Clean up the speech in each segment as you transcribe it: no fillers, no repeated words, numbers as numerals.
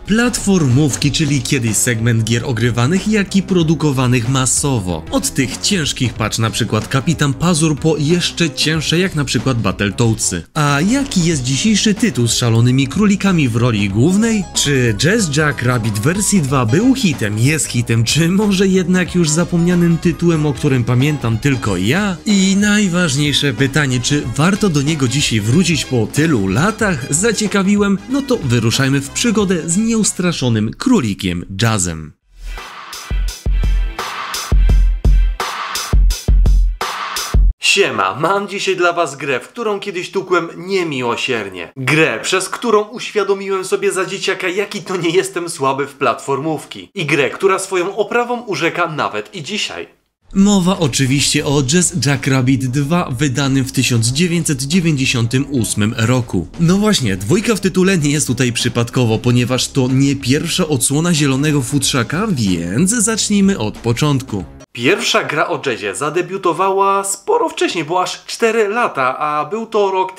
Platformówki, czyli kiedyś segment gier ogrywanych, jak i produkowanych masowo. Od tych ciężkich, patrz na przykład Kapitan Pazur, po jeszcze cięższe jak na przykład Battletoadsy. A jaki jest dzisiejszy tytuł z szalonymi królikami w roli głównej? Czy Jazz Jack Rabbit wersji 2 był hitem, jest hitem, czy może jednak już zapomnianym tytułem, o którym pamiętam tylko ja? I najważniejsze pytanie, czy warto do niego dzisiaj wrócić po tylu latach? Zaciekawiłem? No to wyruszajmy w przygodę z nieustraszonym królikiem Jazzem. Siema, mam dzisiaj dla was grę, w którą kiedyś tłukłem niemiłosiernie. Grę, przez którą uświadomiłem sobie za dzieciaka, jaki to nie jestem słaby w platformówki. I grę, która swoją oprawą urzeka nawet i dzisiaj. Mowa oczywiście o Jazz Jack Rabbit 2 wydanym w 1998 roku. No właśnie, dwójka w tytule nie jest tutaj przypadkowo, ponieważ to nie pierwsza odsłona zielonego futrzaka, więc zacznijmy od początku. Pierwsza gra o jazzie zadebiutowała sporo wcześniej, bo aż 4 lata, a był to rok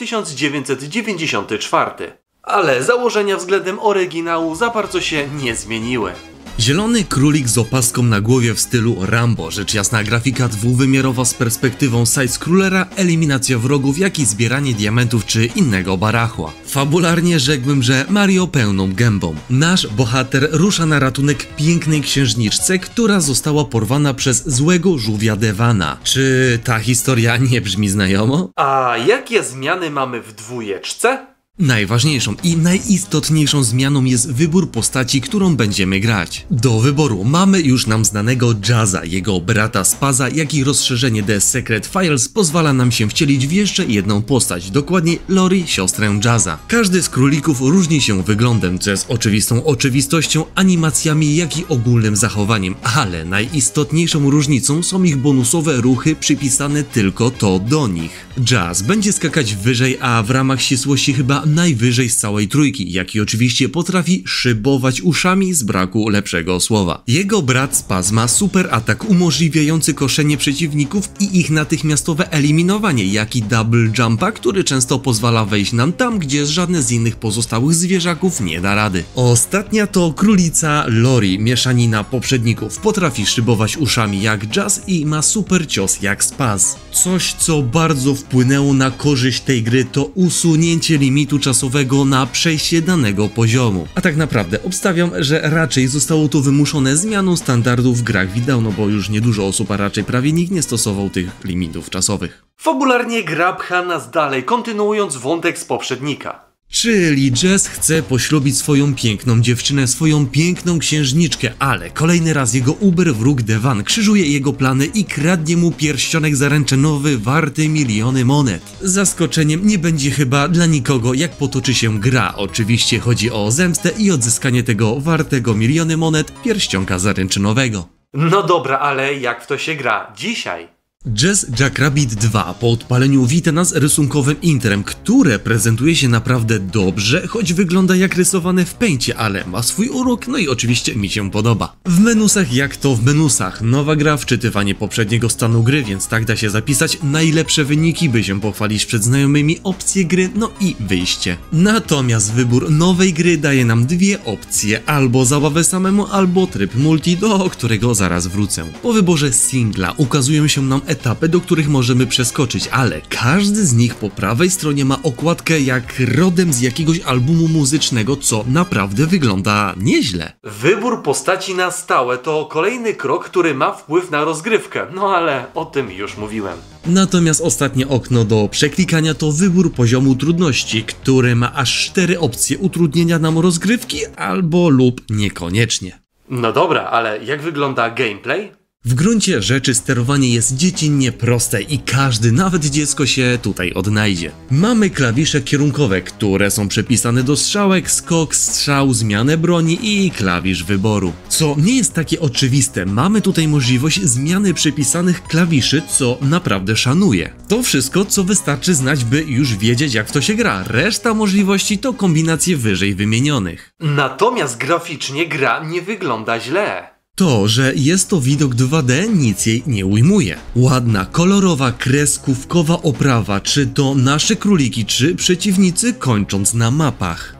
1994. Ale założenia względem oryginału za bardzo się nie zmieniły. Zielony królik z opaską na głowie w stylu Rambo, rzecz jasna grafika dwuwymiarowa z perspektywą side-scrollera, eliminacja wrogów, jak i zbieranie diamentów czy innego barachła. Fabularnie rzekłbym, że Mario pełną gębą. Nasz bohater rusza na ratunek pięknej księżniczce, która została porwana przez złego żółwia Devana. Czy ta historia nie brzmi znajomo? A jakie zmiany mamy w dwójeczce? Najważniejszą i najistotniejszą zmianą jest wybór postaci, którą będziemy grać. Do wyboru mamy już nam znanego Jazza, jego brata Spaza, jak i rozszerzenie The Secret Files pozwala nam się wcielić w jeszcze jedną postać, dokładnie Lori, siostrę Jazza. Każdy z królików różni się wyglądem, co jest oczywistą oczywistością, animacjami, jak i ogólnym zachowaniem, ale najistotniejszą różnicą są ich bonusowe ruchy przypisane tylko to do nich. Jazz będzie skakać wyżej, a w ramach ścisłości chyba najwyżej z całej trójki, jak i oczywiście potrafi szybować uszami z braku lepszego słowa. Jego brat Spaz ma super atak umożliwiający koszenie przeciwników i ich natychmiastowe eliminowanie, jak i double jumpa, który często pozwala wejść nam tam, gdzie żadne z innych pozostałych zwierzaków nie da rady. Ostatnia to królica Lori, mieszanina poprzedników. Potrafi szybować uszami jak Jazz i ma super cios jak Spaz. Coś, co bardzo wpłynęło na korzyść tej gry, to usunięcie limitu czasowego na przejście danego poziomu. A tak naprawdę obstawiam, że raczej zostało to wymuszone zmianą standardów w grach wideo, no bo już niedużo osób, a raczej prawie nikt nie stosował tych limitów czasowych. Fabularnie gra pcha nas dalej, kontynuując wątek z poprzednika. Czyli Jazz chce poślubić swoją piękną dziewczynę, swoją piękną księżniczkę, ale kolejny raz jego uber wróg Devan krzyżuje jego plany i kradnie mu pierścionek zaręczynowy warty miliony monet. Zaskoczeniem nie będzie chyba dla nikogo, jak potoczy się gra. Oczywiście chodzi o zemstę i odzyskanie tego wartego miliony monet pierścionka zaręczynowego. No dobra, ale jak w to się gra dzisiaj? Jazz Jack Rabbit 2 po odpaleniu wita nas rysunkowym intrem, które prezentuje się naprawdę dobrze, choć wygląda jak rysowane w Paincie, ale ma swój urok, no i oczywiście mi się podoba. W menusach jak to w menusach, nowa gra, wczytywanie poprzedniego stanu gry, więc tak da się zapisać, najlepsze wyniki, by się pochwalić przed znajomymi, opcje gry, no i wyjście. Natomiast wybór nowej gry daje nam dwie opcje, albo zabawę samemu, albo tryb multi, do którego zaraz wrócę. Po wyborze singla ukazują się nam etapy, do których możemy przeskoczyć, ale każdy z nich po prawej stronie ma okładkę jak rodem z jakiegoś albumu muzycznego, co naprawdę wygląda nieźle. Wybór postaci na stałe to kolejny krok, który ma wpływ na rozgrywkę, no ale o tym już mówiłem. Natomiast ostatnie okno do przeklikania to wybór poziomu trudności, który ma aż 4 opcje utrudnienia nam rozgrywki albo lub niekoniecznie. No dobra, ale jak wygląda gameplay? W gruncie rzeczy sterowanie jest dziecinnie proste i każdy, nawet dziecko, się tutaj odnajdzie. Mamy klawisze kierunkowe, które są przypisane do strzałek, skok, strzał, zmianę broni i klawisz wyboru. Co nie jest takie oczywiste, mamy tutaj możliwość zmiany przypisanych klawiszy, co naprawdę szanuję. To wszystko, co wystarczy znać, by już wiedzieć, jak w to się gra. Reszta możliwości to kombinacje wyżej wymienionych. Natomiast graficznie gra nie wygląda źle. To, że jest to widok 2D, nic jej nie ujmuje. Ładna, kolorowa, kreskówkowa oprawa, czy to nasze króliki, czy przeciwnicy, kończąc na mapach.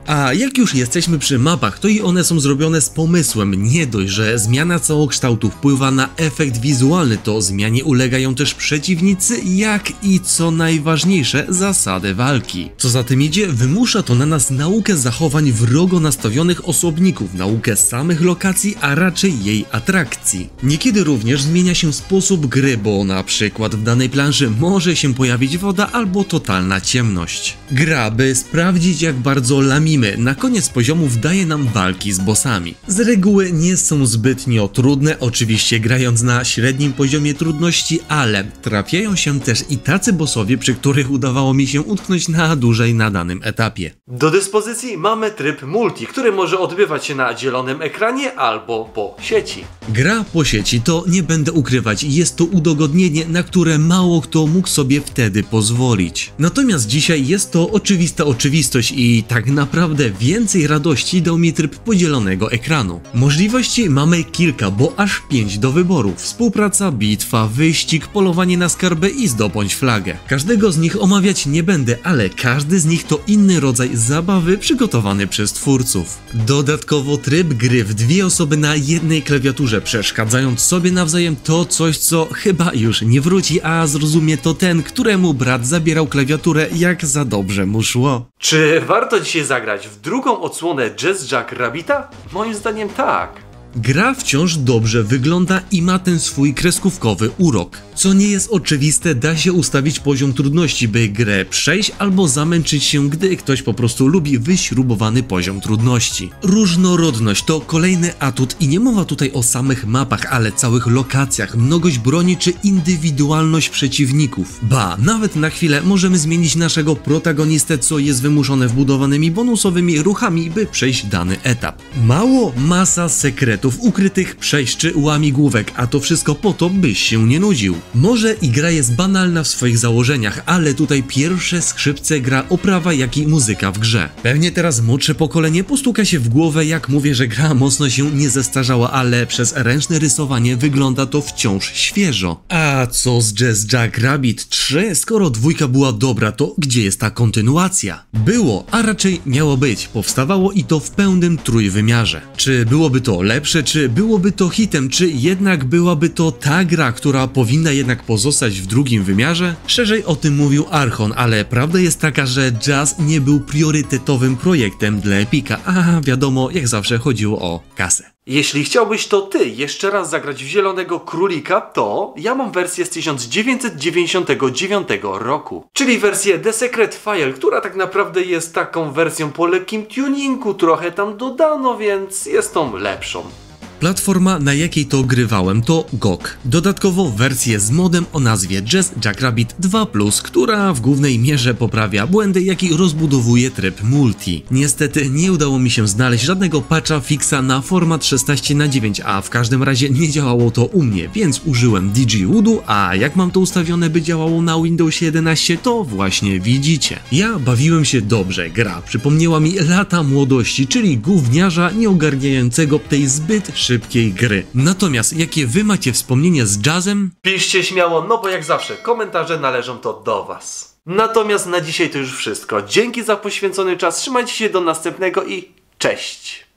A jak już jesteśmy przy mapach, to i one są zrobione z pomysłem. Nie dość, że zmiana całokształtu wpływa na efekt wizualny, to zmianie ulegają też przeciwnicy, jak i co najważniejsze, zasady walki. Co za tym idzie, wymusza to na nas naukę zachowań wrogo nastawionych osobników, naukę samych lokacji, a raczej jej atrakcji. Niekiedy również zmienia się sposób gry, bo na przykład w danej planszy może się pojawić woda albo totalna ciemność. Gra, by sprawdzić jak bardzo lamimy, na koniec poziomów daje nam walki z bossami. Z reguły nie są zbytnio trudne, oczywiście grając na średnim poziomie trudności, ale trafiają się też i tacy bossowie, przy których udawało mi się utknąć na dłużej na danym etapie. Do dyspozycji mamy tryb multi, który może odbywać się na zielonym ekranie albo po sieci. Gra po sieci to, nie będę ukrywać, jest to udogodnienie, na które mało kto mógł sobie wtedy pozwolić. Natomiast dzisiaj jest to oczywista oczywistość i tak naprawdę więcej radości dał mi tryb podzielonego ekranu. Możliwości mamy kilka, bo aż 5 do wyboru: współpraca, bitwa, wyścig, polowanie na skarbę i zdobądź flagę. Każdego z nich omawiać nie będę, ale każdy z nich to inny rodzaj zabawy przygotowany przez twórców. Dodatkowo tryb gry w 2 osoby na jednej klawiaturze, przeszkadzając sobie nawzajem, to coś, co chyba już nie wróci, a zrozumie to ten, któremu brat zabierał klawiaturę, jak za dobrze mu szło. Czy warto dzisiaj zagrać w drugą odsłonę Jazz Jack Rabbita? Moim zdaniem tak. Gra wciąż dobrze wygląda i ma ten swój kreskówkowy urok. Co nie jest oczywiste, da się ustawić poziom trudności, by grę przejść albo zamęczyć się, gdy ktoś po prostu lubi wyśrubowany poziom trudności. Różnorodność to kolejny atut i nie mowa tutaj o samych mapach, ale całych lokacjach, mnogość broni czy indywidualność przeciwników. Ba, nawet na chwilę możemy zmienić naszego protagonistę, co jest wymuszone wbudowanymi bonusowymi ruchami, by przejść dany etap. Mało, masa sekretów ukrytych, przejść czy łamigłówek, a to wszystko po to, byś się nie nudził. Może i gra jest banalna w swoich założeniach, ale tutaj pierwsze skrzypce gra oprawa, jak i muzyka w grze. Pewnie teraz młodsze pokolenie postuka się w głowę, jak mówię, że gra mocno się nie zestarzała, ale przez ręczne rysowanie wygląda to wciąż świeżo. A co z Jazz Jack Rabbit 3? Skoro 2 była dobra, to gdzie jest ta kontynuacja? Było, a raczej miało być, powstawało i to w pełnym trójwymiarze. Czy byłoby to lepsze? Czy byłoby to hitem, czy jednak byłaby to ta gra, która powinna jednak pozostać w drugim wymiarze? Szerzej o tym mówił Archon, ale prawda jest taka, że Jazz nie był priorytetowym projektem dla Epica, a wiadomo, jak zawsze chodziło o kasę. Jeśli chciałbyś to ty jeszcze raz zagrać w Zielonego Królika, to ja mam wersję z 1999 roku. Czyli wersję The Secret File, która tak naprawdę jest taką wersją po lekkim tuningu, trochę tam dodano, więc jest tą lepszą. Platforma, na jakiej to grywałem, to GOG. Dodatkowo wersję z modem o nazwie Jazz Jack Rabbit 2+, która w głównej mierze poprawia błędy, jak i rozbudowuje tryb multi. Niestety nie udało mi się znaleźć żadnego patcha fixa na format 16:9, a w każdym razie nie działało to u mnie, więc użyłem DigiWoodu, a jak mam to ustawione, by działało na Windowsie 11, to właśnie widzicie. Ja bawiłem się dobrze, gra przypomniała mi lata młodości, czyli gówniarza nieogarniającego tej zbyt szybkiej gry. Natomiast jakie wy macie wspomnienia z Jazzem? Piszcie śmiało, no bo jak zawsze komentarze należą to do was. Natomiast na dzisiaj to już wszystko. Dzięki za poświęcony czas, trzymajcie się do następnego i cześć!